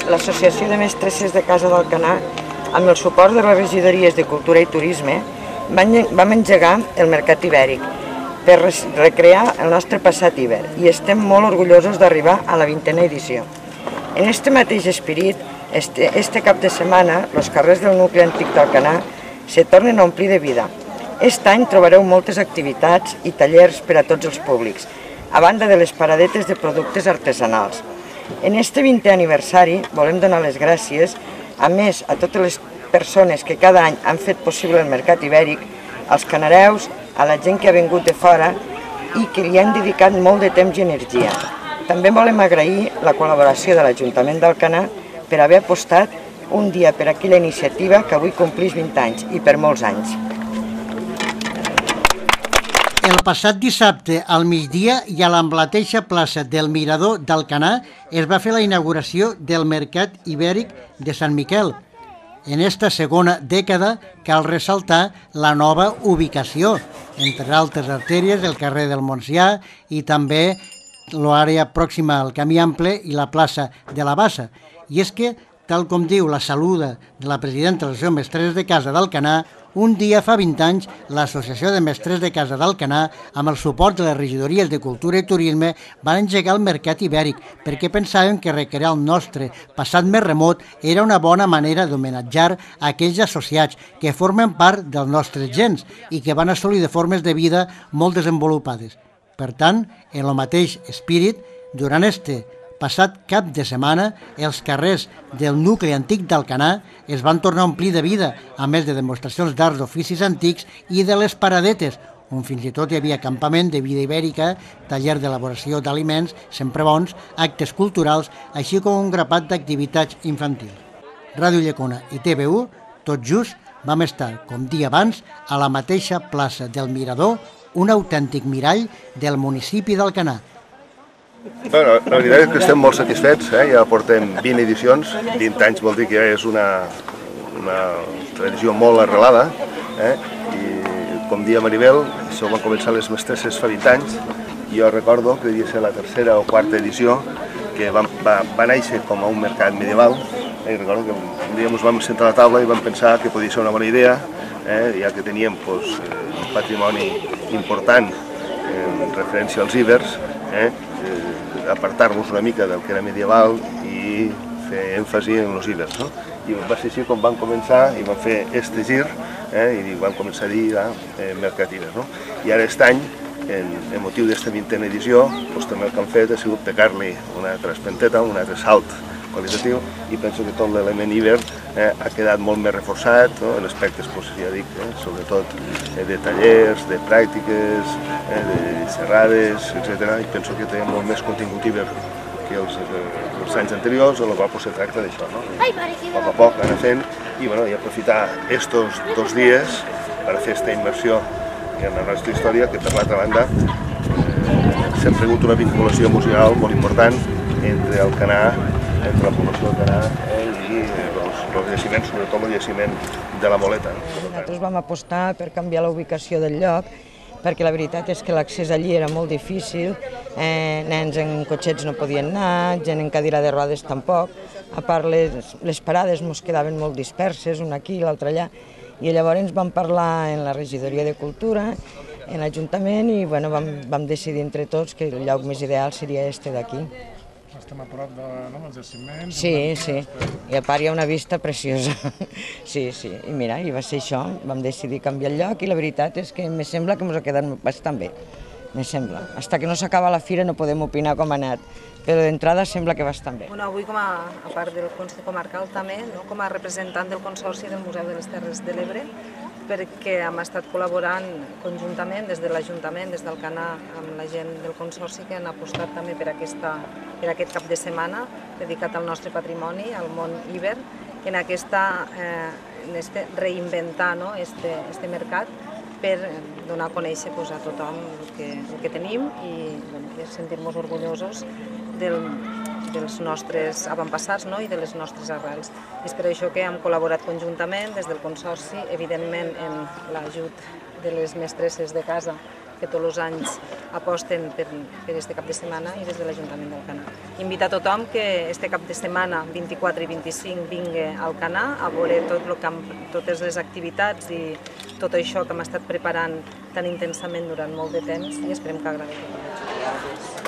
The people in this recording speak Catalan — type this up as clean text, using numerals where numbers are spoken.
l'Associació de Mestresses de Casa d'Alcanar, amb el suport de les regidories de Cultura i Turisme, vam engegar el Mercat Ibèric per recrear el nostre passat hivern i estem molt orgullosos d'arribar a la 20a edició. En este mateix esperit, este cap de setmana, els carrers del nucli antic d'Alcanar se tornen a omplir de vida. Aquest any trobareu moltes activitats i tallers per a tots els públics, a banda de les paradetes de productes artesanals. En este 20è aniversari volem donar les gràcies, a més, a totes les persones que cada any han fet possible el Mercat Ibèric, als canareus, a la gent que ha vingut de fora i que li han dedicat molt de temps i energia. També volem agrair la col·laboració de l'Ajuntament d'Alcanar per haver apostat un dia per aquella iniciativa que avui complix 20 anys i per molts anys. El passat dissabte al migdia i a la mateixa plaça del Mirador d'Alcanar es va fer la inauguració del Mercat Ibèric de Sant Miquel. En esta segona dècada cal ressaltar la nova ubicació, entre altres artèries, el carrer del Montsià i també l'àrea pròxima al Camí Ample i la plaça de la Bassa. I és que, tal com diu la saluda de la presidenta de l'Associació de Mestres de Casa d'Alcanar, un dia fa 20 anys, l'Associació de Mestres de Casa d'Alcanar, amb el suport de les regidories de Cultura i Turisme, van engegar el Mercat Ibèric perquè pensàvem que recrear el nostre passat més remot era una bona manera d'homenatjar aquells associats que formen part dels nostres gens i que van assolir de formes de vida molt desenvolupades. Per tant, en el mateix espírit, durant este passat cap de setmana, els carrers del nucli antic d'Alcanar es van tornar a omplir de vida, a més de demostracions d'arts d'oficis antics i de les paradetes, on fins i tot hi havia campament de vida ibèrica, taller d'elaboració d'aliments, sempre bons, actes culturals, així com un grapat d'activitats infantils. Ràdio Llecona i TV1, tot just, vam estar, com dia abans, a la mateixa plaça del Mirador, un autèntic mirall del municipi d'Alcanar. La veritat és que estem molt satisfets, ja portem 20 edicions, 20 anys vol dir que ja és una tradició molt arrelada, i com dia Maribel, això van començar les mestresses fa 20 anys, i jo recordo que devia ser la tercera o quarta edició, que va néixer com a un mercat medieval, i recordo que un dia ens vam sentar a la taula i vam pensar que podia ser una bona idea, ja que teníem un patrimoni important en referència als ibers, apartar-nos una mica del que era medieval i fer èmfasi en els ibers. I va ser així com vam començar i vam fer este gir i vam començar a dir Mercat Iber. I ara aquest any, en motiu d'esta 20a edició, també el que hem fet ha sigut pegar-li una altra espenteta, un altre salt qualitatiu, i penso que tot l'element Iber ha quedat molt més reforçat en aspectes, ja dic, sobretot de tallers, de pràctiques, de xerrades, etc. I penso que té molt més contingut Iber que els anys anteriors, en el qual se tracta d'això. A poc a poc anar fent i aprofitar estos 2 dies per fer aquesta immersió en la nostra història, que per l'altra banda sempre ha hagut una vinculació emocional molt important entre Alcanar, entre la població d'Alcanar i els jaciments, sobretot el jaciment de la Moleta. Nosaltres vam apostar per canviar la ubicació del lloc, perquè la veritat és que l'accés allí era molt difícil, nens en cotxets no podien anar, gent en cadira de rodes tampoc, a part les parades ens quedaven molt disperses, una aquí, l'altra allà, i llavors vam parlar en la regidoria de Cultura, en l'Ajuntament, i vam decidir entre tots que el lloc més ideal seria este d'aquí. Estem a prop dels jaciments. Sí, i a part hi ha una vista preciosa. Sí, i mira, i va ser això, vam decidir canviar el lloc i la veritat és que me sembla que ens ha quedat bastant bé, me sembla. Fins que no s'acaba la fira no podem opinar com ha anat, però d'entrada sembla que bastant bé. Avui, a part del Consell Comarcal, també com a representant del Consorci del Museu de les Terres de l'Ebre, perquè hem estat col·laborant conjuntament des de l'Ajuntament, des d'Alcanar, amb la gent del Consorci, que han apostat també per aquest cap de setmana dedicat al nostre patrimoni, al món Iber, en reinventar este mercat per donar a conèixer a tothom el que tenim i sentir-nos orgullosos dels nostres avantpassats i de les nostres arrels. És per això que hem col·laborat conjuntament des del Consorci, evidentment en l'ajut de les mestresses de casa que tots els anys aposten per aquest cap de setmana i des de l'Ajuntament d'Alcanar. Invita a tothom que este cap de setmana, 24 i 25, vingui a Alcanar a veure totes les activitats i tot això que hem estat preparant tan intensament durant molt de temps i esperem que agradi a tothom.